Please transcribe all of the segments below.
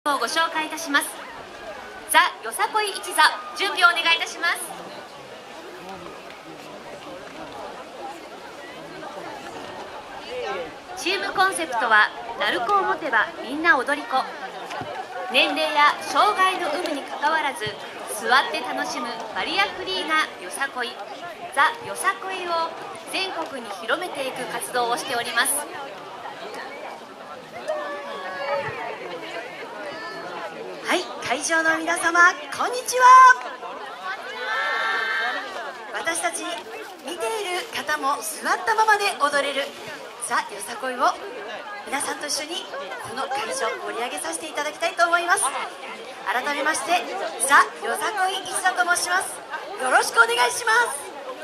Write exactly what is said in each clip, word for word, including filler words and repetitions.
をご紹介いたします。ザ・よさこい一座、準備をお願いいたします。チームコンセプトは鳴子を持てばみんな踊り子。年齢や障害の有無にかかわらず座って楽しむバリアフリーなよさこい、ザ・よさこいを全国に広めていく活動をしております。 はい、会場の皆様、こんにちは。私たち見ている方も座ったままで踊れるザ・よさこいを皆さんと一緒にこの会場盛り上げさせていただきたいと思います。改めましてザ・よさこい一座と申します。よろしくお願いします。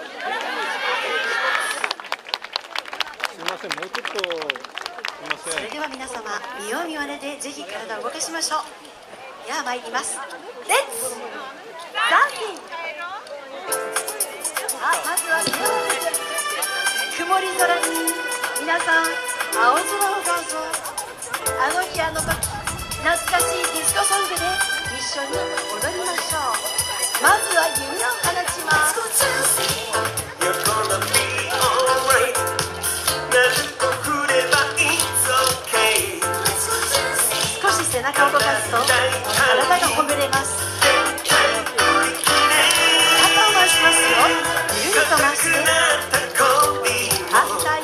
すみません、もうちょっとすみません。 それでは皆様、見よう見まねでぜひ体を動かしましょう。では参ります。レッツダンシング。さあ、まずは曇り空に皆さん青空をどうぞ。あの日あの時、懐かしいディスコソングで一緒に踊りましょう。まずは夢を放ちます。少し背中を動かすと体がほぐれます。肩を回しますよ。ゆるりと回して反対。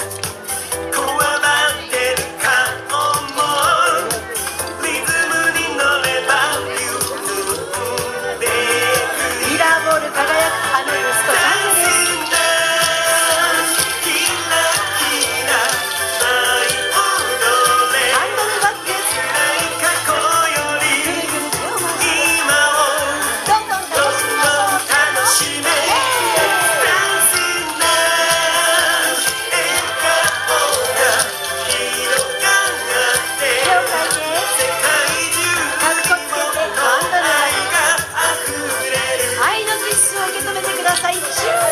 ミラーボール輝くあのディスコソングです。ハンドルバック、ぐるぐる手を回してどんどん楽しみましょう。了解です。かっこつけてハンドルバック、愛のキスを受け止めてください。シューセクシー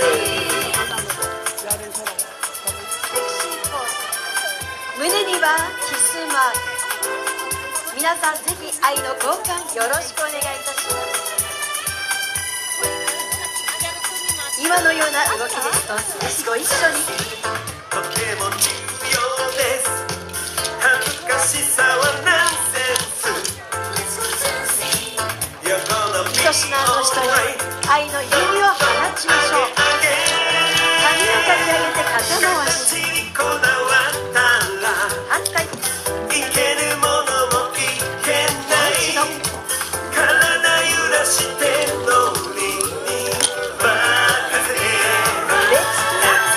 ポーズ、胸にはキスマーク。皆さんぜひ愛の交換よろしくお願いいたします。今のような動きですとぜひご一緒に。 とても重要です。恥ずかしさはナンセンス。 愛しなあの人に愛の指を放ちましょう。髪を刈り上げて肩回し。 こだわったら反対。 いけるものもいけない。 一度体揺らしてノリに任せて。 レッツ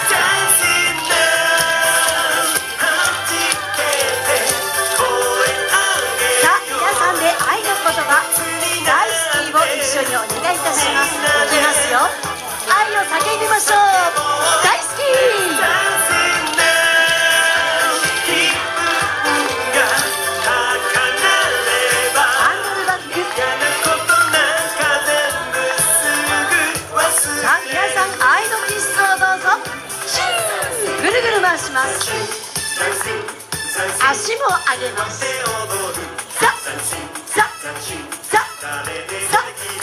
さあ、皆さんで愛の言葉大好きを一緒にお願いいたします。いきますよ。愛を叫びましょう。大好き。ハンドルバック。さあ、皆さん愛のキスをどうぞ。シュー、ぐるぐる回します。足も上げます。さあさあさあさあさ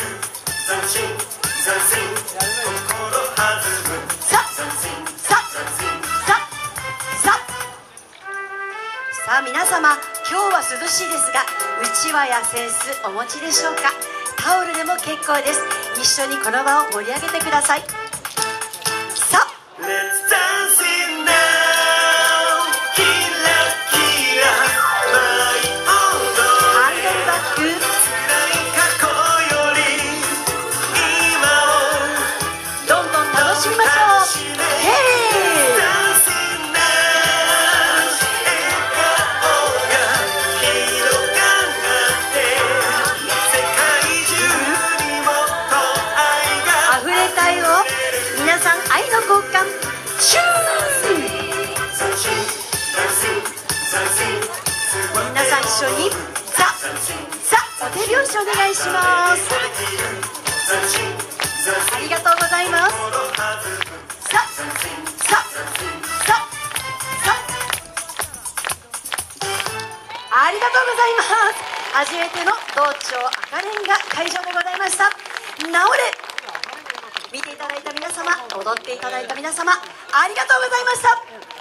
さあ、皆様、今日は涼しいですがうちわや扇子お持ちでしょうか。タオルでも結構です。一緒にこの場を盛り上げてください。さあハンドルバック、どんどん楽しみましょう。ヘイ、溢れたいを皆さん愛の交換。シュー、皆さん一緒にさあさあお手拍子お願いします。ありがとうございます。さあさあさあさあ、ありがとうございます。 初めての同町赤レンガ会場でございました。なおれ、見ていただいた皆様、踊っていただいた皆様、ありがとうございました。